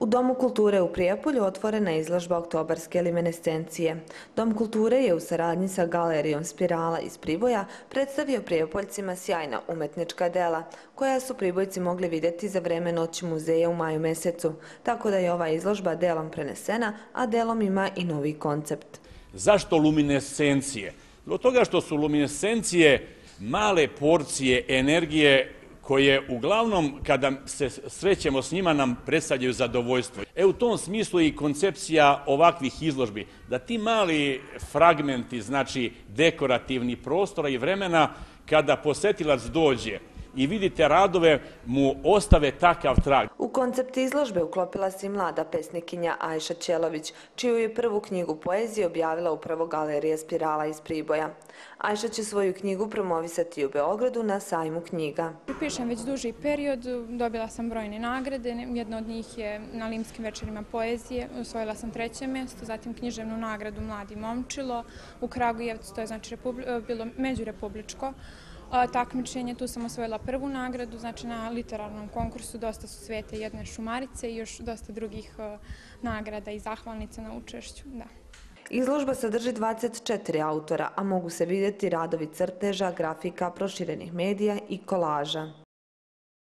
U Domu kulture u Prijepolju otvorena je izložba oktobarske luminescencije. Dom kulture je u saradnji sa galerijom Spirala iz Priboja predstavio Prijepoljcima sjajna umetnička dela, koja su Pribojci mogli vidjeti za vreme Noći muzeja u maju mesecu, tako da je ova izložba delom prenesena, a delom ima i novi koncept. Zašto luminescencije? Zbog toga što su luminescencije male porcije energije koje uglavnom kada se srećemo s njima nam predstavljaju zadovoljstvo. U tom smislu je i koncepcija ovakvih izložbi, da ti mali fragmenti, znači dekorativni prostora i vremena, kada posetilac dođe i vidite radove, mu ostave takav trag. U koncept izložbe uklopila se i mlada pesnikinja Ajša Ćelović, čiju je prvu knjigu poezije objavila upravo galerija Spirala iz Priboja. Ajša će svoju knjigu promovisati u Beogradu na sajmu knjiga. Pišem već duži period, dobila sam brojne nagrade, jedna od njih je na Limskim večerima poezije, osvojila sam 3. mjesto, zatim književnu nagradu Mladi momčilo, u Kragujevcu, to je znači bilo međurepubličko takmičenje, tu sam osvojila 1. nagradu, znači na literarnom konkursu dosta su Svete jedne šumarice i još dosta drugih nagrada i zahvalnica na učešću. Izložba sadrži 24 autora, a mogu se vidjeti radovi crteža, grafika, proširenih medija i kolaža.